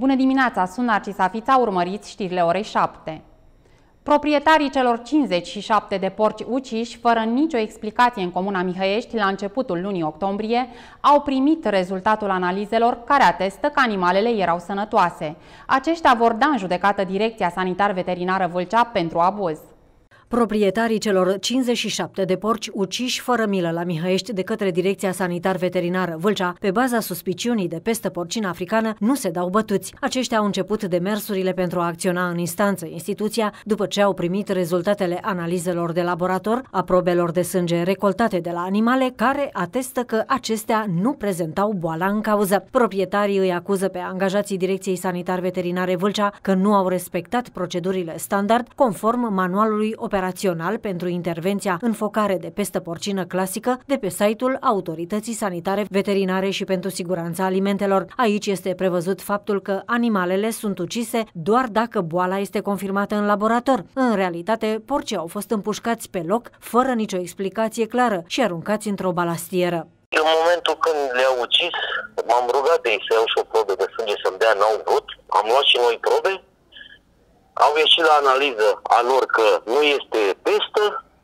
Bună dimineața, sunt Narcisa Fița, urmăriți știrile orei 7. Proprietarii celor 57 de porci uciși, fără nicio explicație în comuna Mihăiești, la începutul lunii octombrie, au primit rezultatul analizelor care atestă că animalele erau sănătoase. Aceștia vor da în judecată Direcția Sanitar-Veterinară Vâlcea pentru abuz. Proprietarii celor 57 de porci uciși fără milă la Mihăiești de către Direcția Sanitar-Veterinară Vâlcea, pe baza suspiciunii de pestă porcină africană, nu se dau bătuți. Aceștia au început demersurile pentru a acționa în instanță instituția după ce au primit rezultatele analizelor de laborator, a probelor de sânge recoltate de la animale, care atestă că acestea nu prezentau boala în cauză. Proprietarii îi acuză pe angajații Direcției Sanitar-Veterinare Vâlcea că nu au respectat procedurile standard conform manualului operațional pentru intervenția în focare de pestă porcină clasică de pe site-ul Autorității Sanitare Veterinare și pentru Siguranța Alimentelor. Aici este prevăzut faptul că animalele sunt ucise doar dacă boala este confirmată în laborator. În realitate, porcii au fost împușcați pe loc, fără nicio explicație clară și aruncați într-o balastieră. În momentul când le-au ucis, m-am rugat de ei să iau și o probă de sânge să-mi dea, n-au vrut. Am luat și noi probe. Au ieșit la analiză a lor că nu este pestă.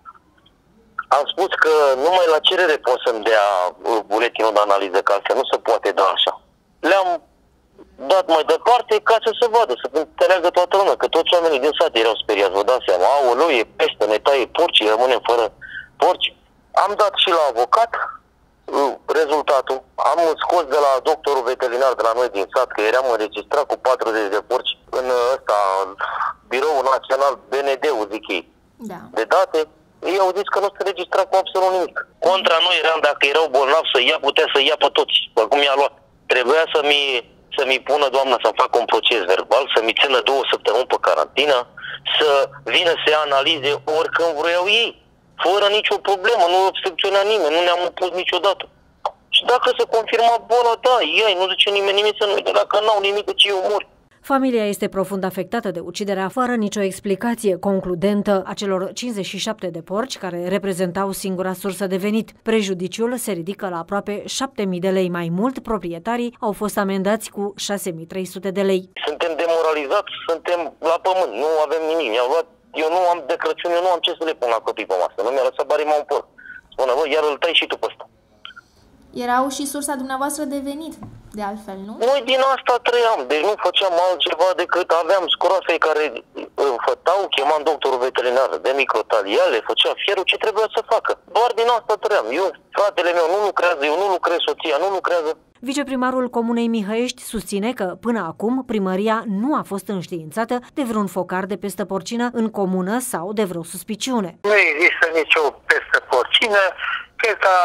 Am spus că numai la cerere pot să-mi dea buletinul de analiză, că altfel nu se poate da așa. Le-am dat mai departe ca să se vadă, să înțeleagă toată lumea, că toți oamenii din sat erau speriați, vă dați seama, aoleu, e pestă, ne taie porcii, rămânem fără porci. Am dat și la avocat rezultatul. Am scos de la doctorul veterinar de la noi din sat, că eram înregistrat cu 40 de porci în ăsta, Biroul Național BND-ul, zic ei, de date. Ei au zis că nu se registra cu absolut nimic. Contra noi eram, dacă erau bolnavi să ia, putea să ia pe toți, cum i-a luat. Trebuia să-mi pună doamna să facă un proces verbal, să-mi țină 2 săptămâni pe carantină, să vină să ia analize oricând vreau ei, fără nicio problemă, nu obstrucționa nimeni, nu ne-am opus niciodată. Și dacă se confirma boala, da, ei, nu zice nimeni nimic să nu uite, dacă n-au nimic, deci eu mor. Familia este profund afectată de uciderea fără nicio explicație concludentă a celor 57 de porci care reprezentau singura sursă de venit. Prejudiciul se ridică la aproape 7.000 de lei. Mai mult, proprietarii au fost amendați cu 6.300 de lei. Suntem demoralizați, suntem la pământ, nu avem nimic. Mi-au luat, eu nu am de Crăciun, eu nu am ce să le pun la copii pe masă. Nu mi-a lăsat barima un porc. Spune, bă, iar îl tai și tu pe ăsta. Erau și sursa dumneavoastră de venit, de altfel, nu? Noi din asta trăiam, deci nu făceam altceva decât aveam scroafei care fătau, chemam doctorul veterinar de microtaliale, făcea fierul, ce trebuia să facă. Doar din asta trăiam. Eu, fratele meu nu lucrează, eu nu lucrez, soția nu lucrează. Viceprimarul Comunei Mihăiești susține că, până acum, primăria nu a fost înștiințată de vreun focar de pestă porcină în comună sau de vreo suspiciune. Nu există nicio pestă porcină, cred că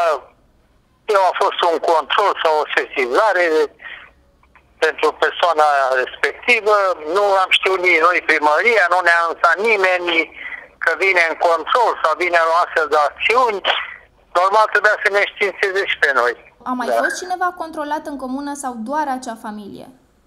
a fost un control sau o sesizare pentru persoana respectivă, nu am știut nici noi primăria, nu ne-a anunțat nimeni că vine în control sau vine la astfel de acțiuni. Normal trebuia să ne științeze și pe noi. A mai fost cineva controlat în comună sau doar acea familie?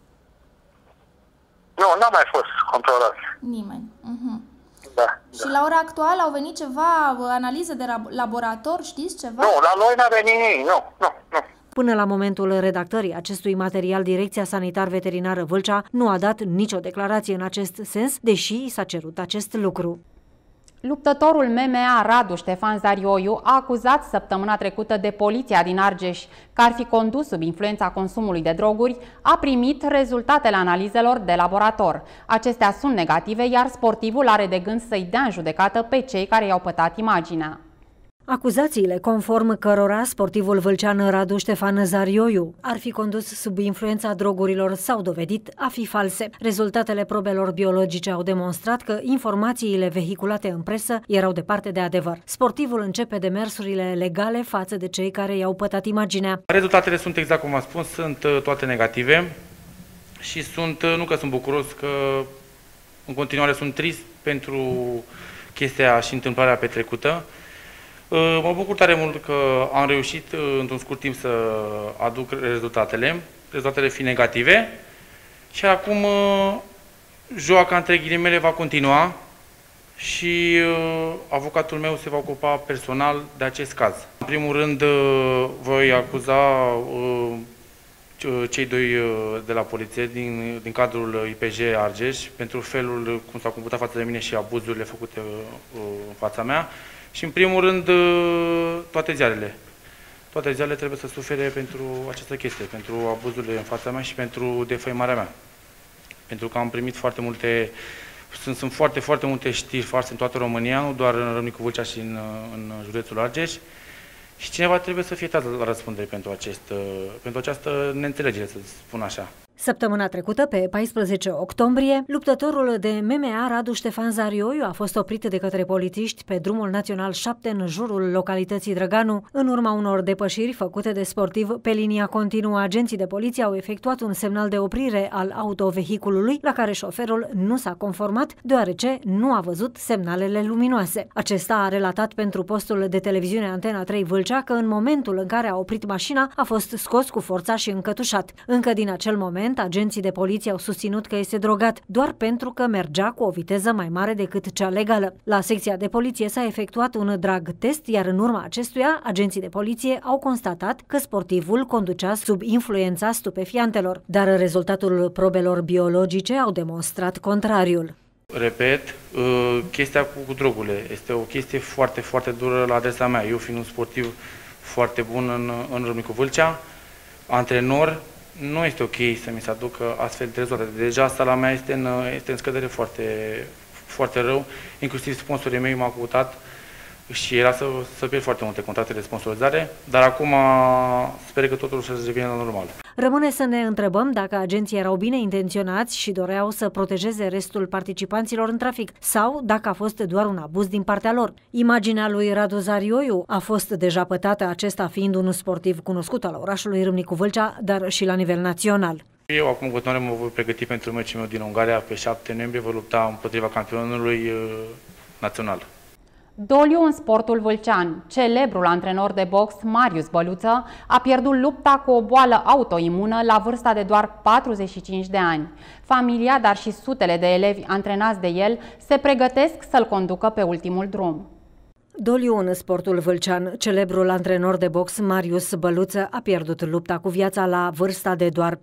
Nu, n-a mai fost controlat. Nimeni. Da. Și la ora actuală au venit ceva analize de laborator, știți ceva? Nu, la noi n-a venit nimic, nu. Până la momentul redactării acestui material, Direcția Sanitar-Veterinară Vâlcea nu a dat nicio declarație în acest sens, deși s-a cerut acest lucru. Luptătorul MMA Radu Ștefan Zarioiu a acuzat săptămâna trecută de poliția din Argeș că ar fi condus sub influența consumului de droguri, a primit rezultatele analizelor de laborator. Acestea sunt negative, iar sportivul are de gând să-i dea în judecată pe cei care i-au pătat imaginea. Acuzațiile conform cărora sportivul vâlcean Radu Ștefan Zarioiu ar fi condus sub influența drogurilor s-au dovedit a fi false. Rezultatele probelor biologice au demonstrat că informațiile vehiculate în presă erau departe de adevăr. Sportivul începe demersurile legale față de cei care i-au pătat imaginea. Rezultatele sunt exact cum am spus, sunt toate negative și nu că sunt bucuros, că în continuare sunt trist pentru chestia și întâmplarea petrecută. Mă bucur tare mult că am reușit într-un scurt timp să aduc rezultatele fiind negative și acum joaca între ghilimele va continua și avocatul meu se va ocupa personal de acest caz. În primul rând voi acuza cei doi de la poliție din cadrul IPJ Argeș pentru felul cum s-au comportat față de mine și abuzurile făcute în fața mea și în primul rând toate ziarele. Toate ziarele trebuie să sufere pentru această chestie, pentru abuzurile în fața mea și pentru defăimarea mea. Pentru că am primit foarte multe, sunt foarte multe știri false în toată România, nu doar în Râmnicu Vâlcea și în județul Argeș. Și cineva trebuie să fie tras la răspundere pentru această neînțelegere, să spun așa. Săptămâna trecută, pe 14 octombrie, luptătorul de MMA Radu Ștefan Zarioiu a fost oprit de către polițiști pe drumul național 7 în jurul localității Drăganu. În urma unor depășiri făcute de sportiv pe linia continuă, agenții de poliție au efectuat un semnal de oprire al autovehiculului, la care șoferul nu s-a conformat, deoarece nu a văzut semnalele luminoase. Acesta a relatat pentru postul de televiziune Antena 3 Vâlcea că în momentul în care a oprit mașina a fost scos cu forța și încătușat. Încă din acel moment, agenții de poliție au susținut că este drogat doar pentru că mergea cu o viteză mai mare decât cea legală. La secția de poliție s-a efectuat un drag test, iar în urma acestuia, agenții de poliție au constatat că sportivul conducea sub influența stupefiantelor, dar rezultatul probelor biologice au demonstrat contrariul. Repet, chestia cu drogurile este o chestie foarte dură la adresa mea. Eu fiind un sportiv foarte bun în Râmnicu Vâlcea, antrenor, nu este ok să mi se aducă astfel de rezultate. Deja sala mea este în scădere foarte rău, inclusiv sponsorii mei m-au căutat și era să pierd foarte multe contracte de sponsorizare, dar acum sper că totul să revină la normal. Rămâne să ne întrebăm dacă agenții erau bine intenționați și doreau să protejeze restul participanților în trafic sau dacă a fost doar un abuz din partea lor. Imaginea lui Radu Zarioiu a fost deja pătată, acesta fiind un sportiv cunoscut al orașului Râmnicu Vâlcea, dar și la nivel național. Eu acum în continuare mă voi pregăti pentru meciul meu din Ungaria pe 7 noiembrie, voi lupta împotriva campionului național. Doliu în sportul vâlcean. Celebrul antrenor de box Marius Băluță a pierdut lupta cu o boală autoimună la vârsta de doar 45 de ani. Familia, dar și sutele de elevi antrenați de el se pregătesc să-l conducă pe ultimul drum. Doliu în sportul vâlcean. Celebrul antrenor de box Marius Băluță a pierdut lupta cu viața la vârsta de doar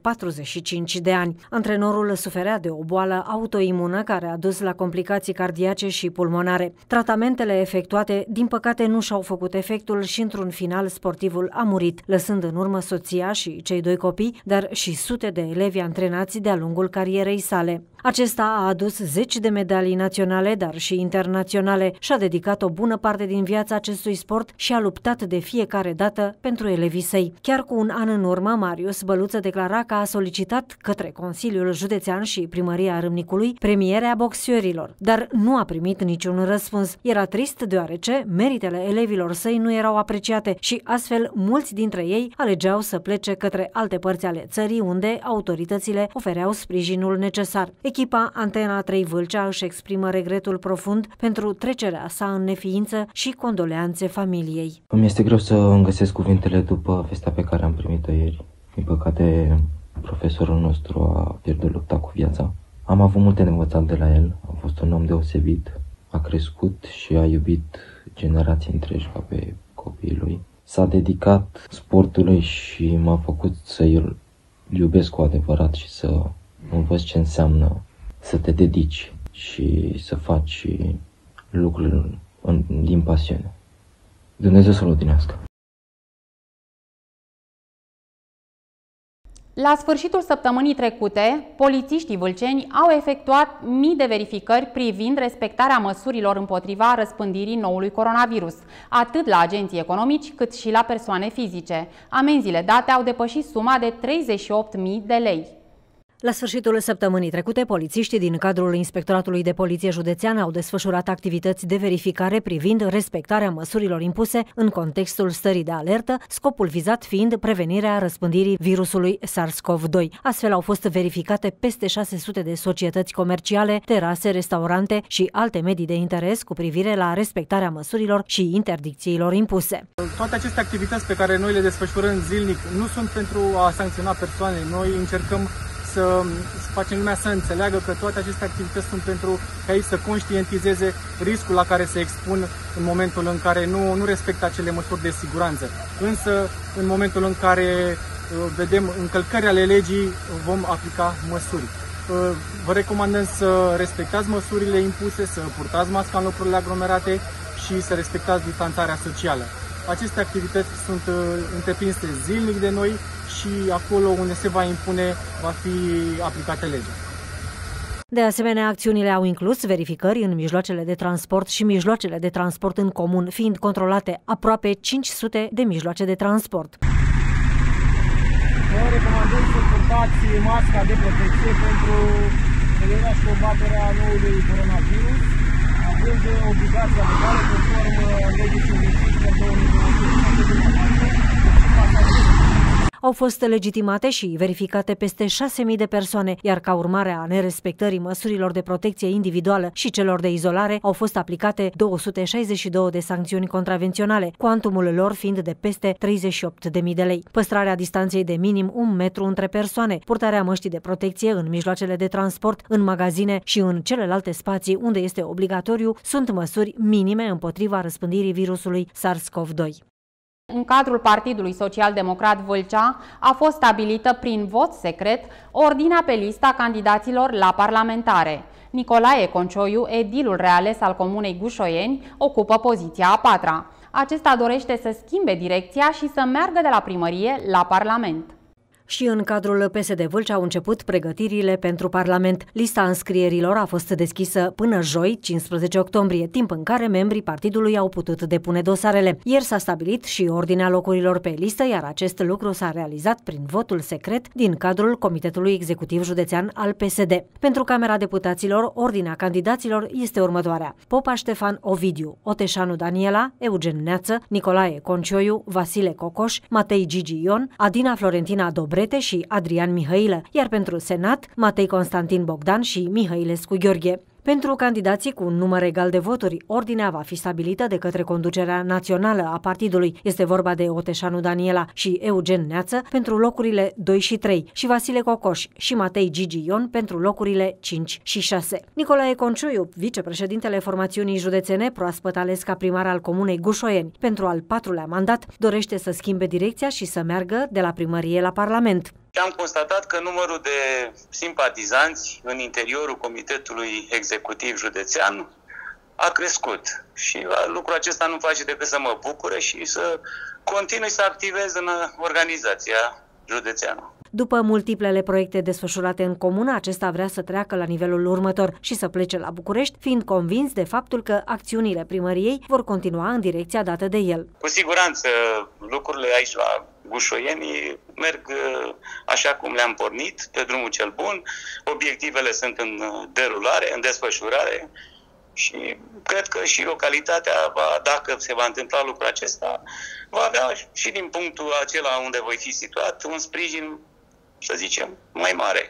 45 de ani. Antrenorul suferea de o boală autoimună care a dus la complicații cardiace și pulmonare. Tratamentele efectuate, din păcate, nu și-au făcut efectul și într-un final sportivul a murit, lăsând în urmă soția și cei doi copii, dar și sute de elevi antrenați de-a lungul carierei sale. Acesta a adus 10 de medalii naționale, dar și internaționale, și-a dedicat o bună parte din viața acestui sport și a luptat de fiecare dată pentru elevii săi. Chiar cu un an în urmă, Marius Băluță declara că a solicitat către Consiliul Județean și Primăria Râmnicului premierea boxiorilor, dar nu a primit niciun răspuns. Era trist deoarece meritele elevilor săi nu erau apreciate și astfel mulți dintre ei alegeau să plece către alte părți ale țării unde autoritățile ofereau sprijinul necesar. Echipa Antena 3 Vâlcea își exprimă regretul profund pentru trecerea sa în neființă și condoleanțe familiei. Îmi este greu să îmi găsesc cuvintele după vestea pe care am primit-o ieri. Din păcate, profesorul nostru a pierdut lupta cu viața. Am avut multe de învățat de la el, a fost un om deosebit, a crescut și a iubit generații întregi ca pe copiii lui. S-a dedicat sportului și m-a făcut să îl iubesc cu adevărat și să învăț ce înseamnă să te dedici și să faci lucruri din pasiune. Dumnezeu să-l odinească. La sfârșitul săptămânii trecute, polițiștii vâlceni au efectuat mii de verificări privind respectarea măsurilor împotriva răspândirii noului coronavirus, atât la agenții economici cât și la persoane fizice. Amenziile date au depășit suma de 38.000 de lei. La sfârșitul săptămânii trecute, polițiștii din cadrul Inspectoratului de Poliție Județean au desfășurat activități de verificare privind respectarea măsurilor impuse în contextul stării de alertă, scopul vizat fiind prevenirea răspândirii virusului SARS-CoV-2. Astfel au fost verificate peste 600 de societăți comerciale, terase, restaurante și alte medii de interes cu privire la respectarea măsurilor și interdicțiilor impuse. Toate aceste activități pe care noi le desfășurăm zilnic nu sunt pentru a sancționa persoane. Noi încercăm să facem lumea să înțeleagă că toate aceste activități sunt pentru ca ei să conștientizeze riscul la care se expun în momentul în care nu respectă acele măsuri de siguranță. Însă, în momentul în care vedem încălcări ale legii, vom aplica măsuri. Vă recomandăm să respectați măsurile impuse, să purtați masca în locurile aglomerate și să respectați distanțarea socială. Aceste activități sunt întreprinse zilnic de noi și acolo unde se va impune va fi aplicată legea. De asemenea, acțiunile au inclus verificări în mijloacele de transport și mijloacele de transport în comun, fiind controlate aproape 500 de mijloace de transport. Vă recomandăm să purtați masca de protecție pentru prevenirea și combaterea noului coronavirus, având obligația legală conform legii 55/2020. Au fost legitimate și verificate peste 6.000 de persoane, iar ca urmare a nerespectării măsurilor de protecție individuală și celor de izolare au fost aplicate 262 de sancțiuni contravenționale, cuantumul lor fiind de peste 38.000 de lei. Păstrarea distanței de minim 1 metru între persoane, purtarea măștii de protecție în mijloacele de transport, în magazine și în celelalte spații unde este obligatoriu sunt măsuri minime împotriva răspândirii virusului SARS-CoV-2. În cadrul Partidului Social-Democrat Vâlcea a fost stabilită prin vot secret ordinea pe lista candidaților la parlamentare. Nicolae Concioiu, edilul reales al comunei Gușoieni, ocupă poziția a 4-a. Acesta dorește să schimbe direcția și să meargă de la primărie la Parlament. Și în cadrul PSD Vâlcea au început pregătirile pentru Parlament. Lista înscrierilor a fost deschisă până joi, 15 octombrie, timp în care membrii partidului au putut depune dosarele. Ieri s-a stabilit și ordinea locurilor pe listă, iar acest lucru s-a realizat prin votul secret din cadrul Comitetului Executiv Județean al PSD. Pentru Camera Deputaților, ordinea candidaților este următoarea: Popa Ștefan Ovidiu, Oteșanu Daniela, Eugen Neață, Nicolae Concioiu, Vasile Cocoș, Matei Gigi Ion, Adina Florentina Dobre și Adrian Mihailă, iar pentru Senat, Matei Constantin Bogdan și Mihailescu Gheorghe. Pentru candidații cu un număr egal de voturi, ordinea va fi stabilită de către conducerea națională a partidului. Este vorba de Oteșanu Daniela și Eugen Neață pentru locurile 2 și 3 și Vasile Cocoș și Matei Gigi Ion pentru locurile 5 și 6. Nicolae Concioiu, vicepreședintele formațiunii județene, proaspăt ales ca primar al comunei Gușoieni pentru al 4-lea mandat, dorește să schimbe direcția și să meargă de la primărie la Parlament. Am constatat că numărul de simpatizanți în interiorul Comitetului Executiv Județean a crescut și lucrul acesta nu face decât să mă bucure și să continui să activez în organizația județeană. După multiplele proiecte desfășurate în comună, acesta vrea să treacă la nivelul următor și să plece la București, fiind convins de faptul că acțiunile primăriei vor continua în direcția dată de el. Cu siguranță lucrurile aici la Gușoieni merg așa cum le-am pornit, pe drumul cel bun. Obiectivele sunt în derulare, în desfășurare și cred că și localitatea, dacă se va întâmpla lucrul acesta, va avea și din punctul acela unde voi fi situat un sprijin, să zicem, mai mare.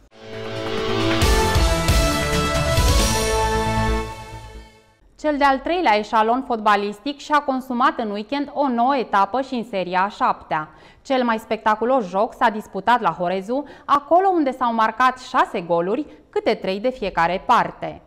Cel de-al 3-lea eșalon fotbalistic și-a consumat în weekend o nouă etapă și în seria a 7-a. Cel mai spectaculos joc s-a disputat la Horezu, acolo unde s-au marcat 6 goluri, câte 3 de fiecare parte.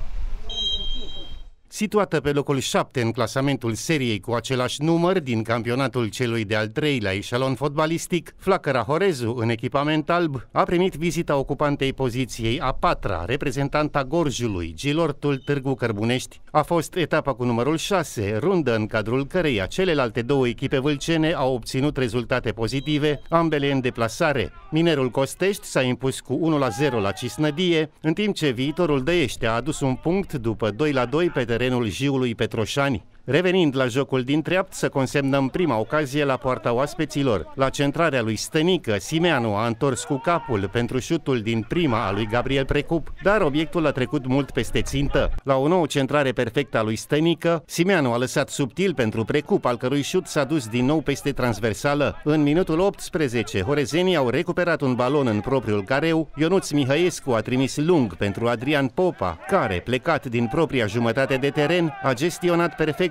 Situată pe locul 7 în clasamentul seriei cu același număr din campionatul celui de-al 3-lea eșalon fotbalistic, Flacăra Horezu, în echipament alb, a primit vizita ocupantei poziției a 4-a, reprezentanta Gorjului, Gilortul Târgu Cărbunești. A fost etapa cu numărul 6, rundă în cadrul căreia celelalte două echipe vâlcene au obținut rezultate pozitive, ambele în deplasare. Minerul Costești s-a impus cu 1-0 la Cisnădie, în timp ce Viitorul Dăiește a adus un punct după 2-2 pe terenul Jiului Petroșani. Revenind la jocul din treapt, să consemnăm prima ocazie la poarta oaspeților. La centrarea lui Stănică, Simeanu a întors cu capul pentru șutul din prima a lui Gabriel Precup, dar obiectul a trecut mult peste țintă. La o nouă centrare perfectă a lui Stănică, Simeanu a lăsat subtil pentru Precup, al cărui șut s-a dus din nou peste transversală. În minutul 18, horezenii au recuperat un balon în propriul careu. Ionuț Mihăescu a trimis lung pentru Adrian Popa, care, plecat din propria jumătate de teren, a gestionat perfect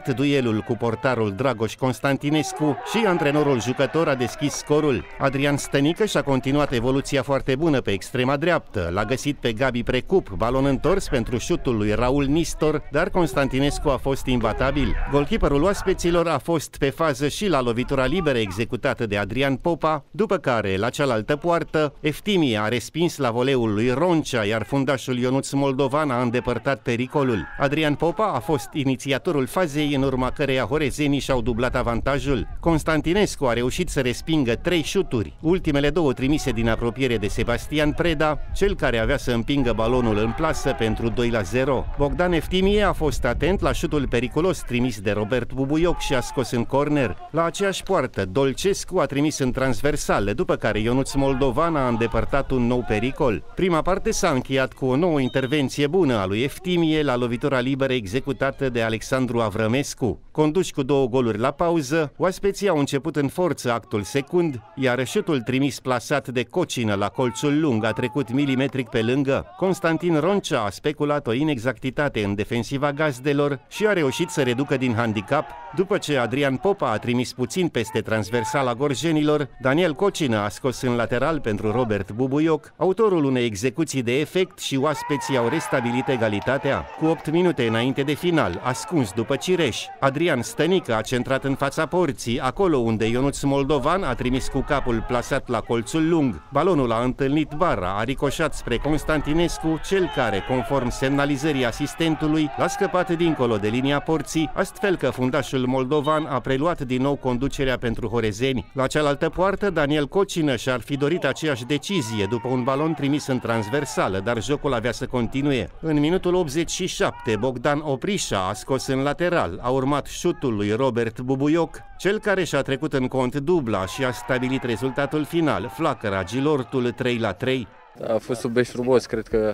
direct duelul cu portarul Dragoș Constantinescu și antrenorul jucător a deschis scorul. Adrian Stănică și-a continuat evoluția foarte bună pe extrema dreaptă. L-a găsit pe Gabi Precup, balon întors pentru șutul lui Raul Nistor, dar Constantinescu a fost imbatabil. Golkeeperul oaspeților a fost pe fază și la lovitura liberă executată de Adrian Popa, după care, la cealaltă poartă, Eftimie a respins la voleul lui Roncea, iar fundașul Ionuț Moldovan a îndepărtat pericolul. Adrian Popa a fost inițiatorul fazei, în urma căreia horezenii și-au dublat avantajul. Constantinescu a reușit să respingă 3 șuturi, ultimele 2 trimise din apropiere de Sebastian Preda, cel care avea să împingă balonul în plasă pentru 2-0. Bogdan Eftimie a fost atent la șutul periculos trimis de Robert Bubuioc și a scos în corner. La aceeași poartă, Dolcescu a trimis în transversale, după care Ionuț Moldovan a îndepărtat un nou pericol. Prima parte s-a încheiat cu o nouă intervenție bună a lui Eftimie la lovitura liberă executată de Alexandru Avrămescu. Conduși cu 2 goluri la pauză, oaspeții au început în forță actul secund, iar șutul trimis plasat de Cocină la colțul lung a trecut milimetric pe lângă. Constantin Roncea a speculat o inexactitate în defensiva gazdelor și a reușit să reducă din handicap. După ce Adrian Popa a trimis puțin peste transversala gorjenilor, Daniel Cocină a scos în lateral pentru Robert Bubuioc, autorul unei execuții de efect, și oaspeții au restabilit egalitatea. Cu 8 minute înainte de final, ascuns după cireș, Adrian Stănică a centrat în fața porții, acolo unde Ionuț Moldovan a trimis cu capul plasat la colțul lung. Balonul a întâlnit bara, a ricoșat spre Constantinescu, cel care, conform semnalizării asistentului, l-a scăpat dincolo de linia porții, astfel că fundașul moldovan a preluat din nou conducerea pentru horezeni. La cealaltă poartă, Daniel Cocină și-ar fi dorit aceeași decizie după un balon trimis în transversală, dar jocul avea să continue. În minutul 87, Bogdan Oprișa a scos în lateral, a urmat șutul lui Robert Bubuioc, cel care și-a trecut în cont dubla și a stabilit rezultatul final, Flacăra Gilortul 3-3. A fost un meci frumos, cred că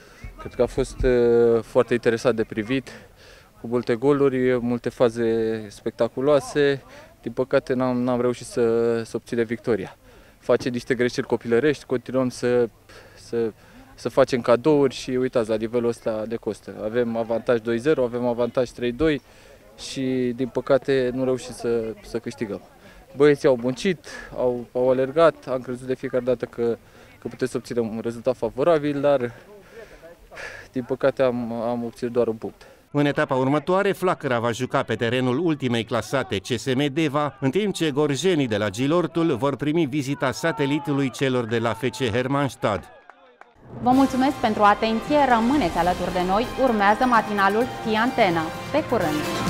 a fost foarte interesant de privit, cu multe goluri, multe faze spectaculoase. Din păcate n-am reușit să obținem victoria. Facem niște greșeli copilărești, continuăm să facem cadouri și uitați, la nivelul ăsta de costă. Avem avantaj 2-0, avem avantaj 3-2 și din păcate nu reușim să câștigăm. Băieții au muncit, au alergat, am crezut de fiecare dată că putem să obținem un rezultat favorabil, dar din păcate am obținut doar un punct. În etapa următoare, Flacăra va juca pe terenul ultimei clasate CSM Deva, în timp ce gorjenii de la Gilortul vor primi vizita satelitului celor de la FC Hermannstad. Vă mulțumesc pentru atenție, rămâneți alături de noi, urmează matinalul Pi Antena. Pe curând!